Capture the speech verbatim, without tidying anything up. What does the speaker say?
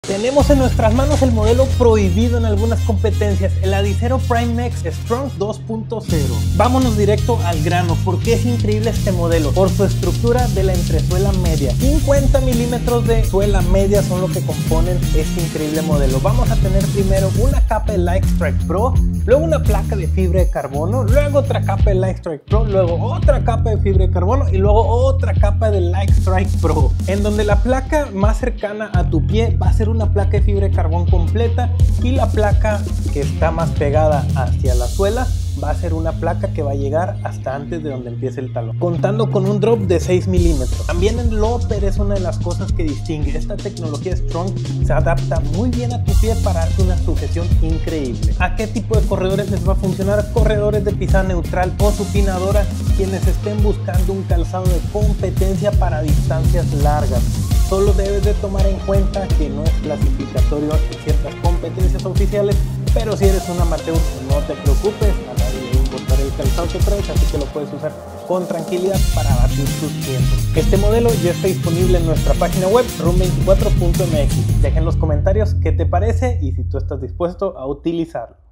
Tenemos en nuestras manos el modelo prohibido en algunas competencias, el Adizero Prime X Strong dos punto cero. Vámonos directo al grano. ¿Por qué es increíble este modelo? Por su estructura de la entresuela media. cincuenta milímetros de suela media son lo que componen este increíble modelo. Vamos a tener primero una capa de Light Strike Pro, luego una placa de fibra de carbono, luego otra capa de Light Strike Pro, luego otra capa de fibra de carbono y luego otra capa de Light Strike Pro, en donde la placa más cercana a tu pie va a ser una placa de fibra de carbón completa y la placa que está más pegada hacia la suela va a ser una placa que va a llegar hasta antes de donde empiece el talón, contando con un drop de seis milímetros. También el lopper es una de las cosas que distingue. Esta tecnología Strong se adapta muy bien a tu pie para darte una sujeción increíble. ¿A qué tipo de corredores les va a funcionar? Corredores de pisada neutral o supinadora, quienes estén buscando un calzado de competencia para distancias largas. Solo debes de tomar en cuenta que no es clasificatorio en ciertas competencias oficiales, pero si eres un amateur no te preocupes, a nadie le va a importar el calzado que traes, así que lo puedes usar con tranquilidad para batir tus tiempos. Este modelo ya está disponible en nuestra página web rum veinticuatro punto m x. Deja en los comentarios qué te parece y si tú estás dispuesto a utilizarlo.